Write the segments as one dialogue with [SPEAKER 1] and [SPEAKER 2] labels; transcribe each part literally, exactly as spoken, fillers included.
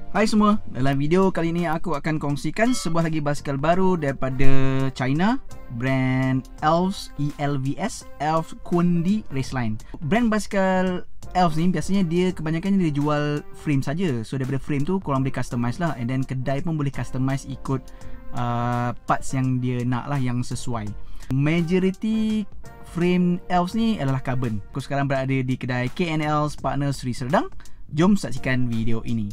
[SPEAKER 1] Hai semua, dalam video kali ini aku akan kongsikan sebuah lagi basikal baru daripada China, brand Elves, E L V S, Elves Quandy Raceline. Brand basikal Elves ni biasanya dia kebanyakan dia jual frame saja. So daripada frame tu korang boleh customize lah, and then kedai pun boleh customize ikut uh, parts yang dia nak lah, yang sesuai. Majority frame Elves ni adalah carbon. Aku sekarang berada di kedai K N L's Partner Sri Serdang. Jom saksikan video ini.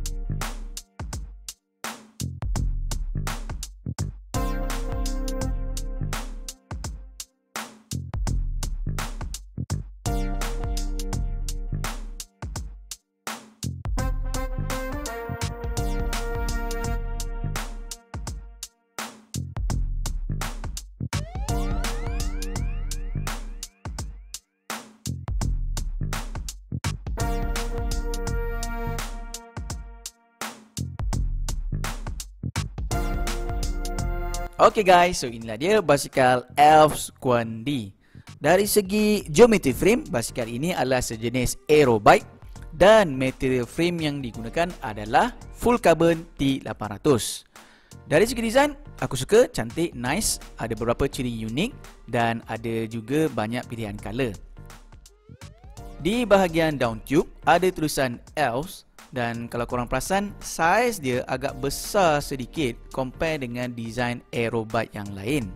[SPEAKER 1] Okay guys, so inilah dia basikal Elves Quandy. Dari segi geometri frame, basikal ini adalah sejenis aero bike dan material frame yang digunakan adalah full carbon T lapan ratus. Dari segi design, aku suka, cantik, nice, ada beberapa ciri unik dan ada juga banyak pilihan color. Di bahagian down tube ada tulisan Elves. Dan kalau korang perasan, saiz dia agak besar sedikit compare dengan design aero bike yang lain.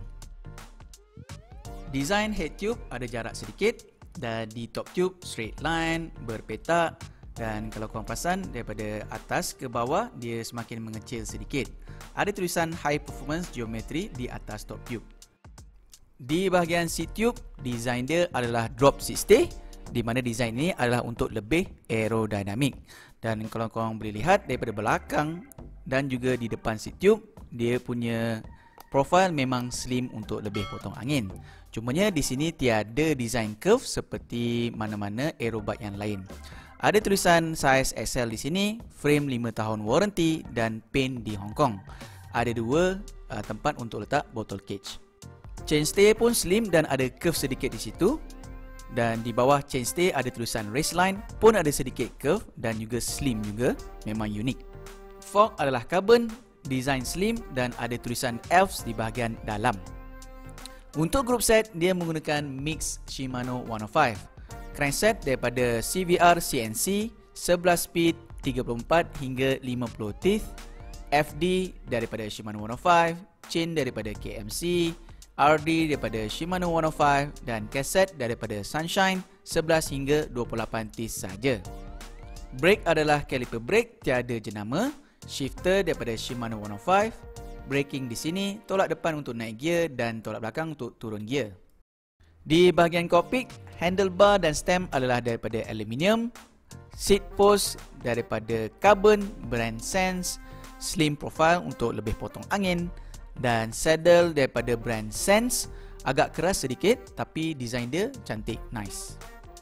[SPEAKER 1] Design head tube ada jarak sedikit, dan di top tube straight line, berpetak. Dan kalau korang perasan, daripada atas ke bawah dia semakin mengecil sedikit. Ada tulisan high performance geometry di atas top tube. Di bahagian seat tube, design dia adalah drop seat stay, di mana design ini adalah untuk lebih aerodinamik. Dan kalau korang boleh lihat daripada belakang dan juga di depan seat tube, dia punya profil memang slim untuk lebih potong angin. Cumanya di sini tiada design curve seperti mana-mana aero bike yang lain. Ada tulisan size X L di sini, frame lima tahun warranty dan paint di Hong Kong. Ada dua uh, tempat untuk letak bottle cage. Chainstay pun slim dan ada curve sedikit di situ. Dan di bawah chainstay ada tulisan Raceline, pun ada sedikit curve dan juga slim juga, memang unik. Fork adalah carbon, design slim dan ada tulisan Elves di bahagian dalam. Untuk group set, dia menggunakan mix Shimano seratus lima. Crankset daripada C V R C N C, sebelas speed, tiga puluh empat hingga lima puluh teeth. F D daripada Shimano seratus lima, chain daripada K M C, R D daripada Shimano seratus lima dan kaset daripada Sunshine sebelas hingga dua puluh lapan teeth saja. Brake adalah caliper brake tiada jenama, shifter daripada Shimano seratus lima, braking di sini, tolak depan untuk naik gear dan tolak belakang untuk turun gear. Di bahagian kokpit, handlebar dan stem adalah daripada aluminium, seat post daripada carbon brand Sense, slim profile untuk lebih potong angin. Dan saddle daripada brand Sense, agak keras sedikit tapi design dia cantik, nice.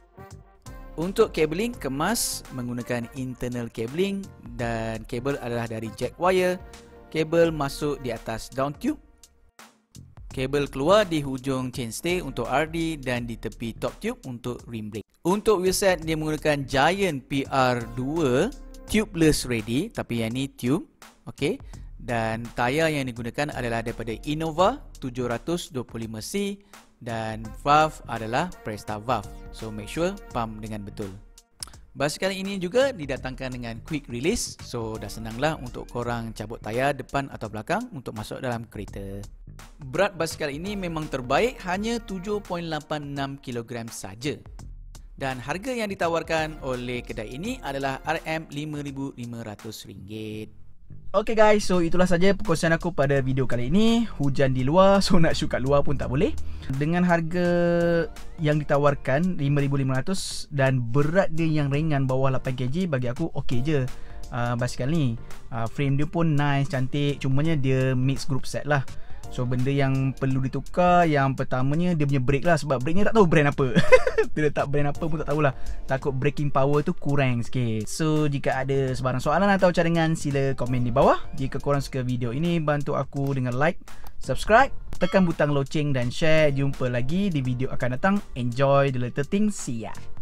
[SPEAKER 1] Untuk cabling, kemas menggunakan internal cabling dan kabel adalah dari jack wire. Kabel masuk di atas down tube. Kabel keluar di hujung chainstay untuk R D dan di tepi top tube untuk rim brake. Untuk wheelset, dia menggunakan Giant P R dua tubeless ready, tapi yang ni tube. Okay. Dan tayar yang digunakan adalah daripada Innova tujuh dua lima C dan valve adalah Presta valve. So make sure pump dengan betul. Basikal ini juga didatangkan dengan quick release. So dah senanglah untuk korang cabut tayar depan atau belakang untuk masuk dalam kereta. Berat basikal ini memang terbaik, hanya tujuh perpuluhan lapan enam kilogram saja. Dan harga yang ditawarkan oleh kedai ini adalah R M lima ribu lima ratus ringgit. Okay guys, so itulah saja perkongsian aku pada video kali ini. Hujan di luar, so nak shoot kat luar pun tak boleh. Dengan harga yang ditawarkan lima ribu lima ratus dan berat dia yang ringan bawah lapan kilogram, bagi aku okey je uh, basikal ni. uh, Frame dia pun nice, cantik. Cumanya dia mix group set lah. So benda yang perlu ditukar, yang pertamanya dia punya brake lah. Sebab brake ni tak tahu brand apa. Dia letak brand apa pun tak tahulah. Takut braking power tu kurang sikit. So jika ada sebarang soalan atau cadangan, sila komen di bawah. Jika korang suka video ini, bantu aku dengan like, subscribe, tekan butang loceng dan share. Jumpa lagi di video akan datang. Enjoy the little things. See ya.